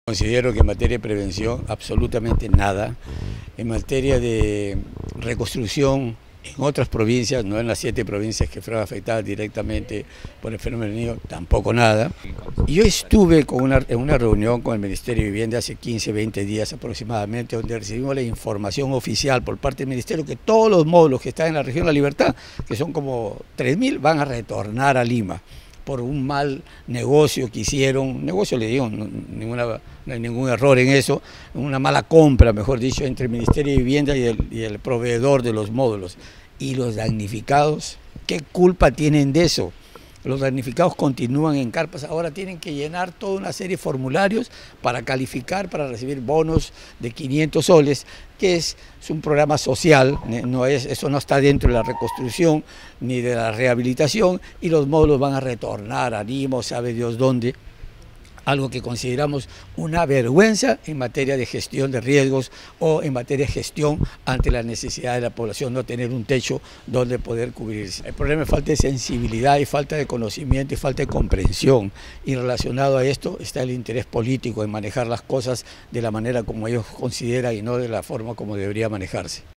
Considero que en materia de prevención absolutamente nada. En materia de reconstrucción en otras provincias, no en las 7 provincias que fueron afectadas directamente por el fenómeno del Niño, tampoco nada. Yo estuve en una reunión con el Ministerio de Vivienda hace 15, 20 días aproximadamente, donde recibimos la información oficial por parte del Ministerio que todos los módulos que están en la región de La Libertad, que son como 3.000, van a retornar a Lima por un mal negocio que hicieron, negocio le digo, no hay ningún error en eso, una mala compra, mejor dicho, entre el Ministerio de Vivienda y el proveedor de los módulos. ¿Y los damnificados? ¿Qué culpa tienen de eso? Los damnificados continúan en carpas, ahora tienen que llenar toda una serie de formularios para calificar, para recibir bonos de 500 soles, que es un programa social, eso no está dentro de la reconstrucción ni de la rehabilitación, y los módulos van a retornar a Lima, sabe Dios dónde. Algo que consideramos una vergüenza en materia de gestión de riesgos o en materia de gestión ante la necesidad de la población, no tener un techo donde poder cubrirse. El problema es falta de sensibilidad y falta de conocimiento y falta de comprensión, y relacionado a esto está el interés político en manejar las cosas de la manera como ellos consideran y no de la forma como debería manejarse.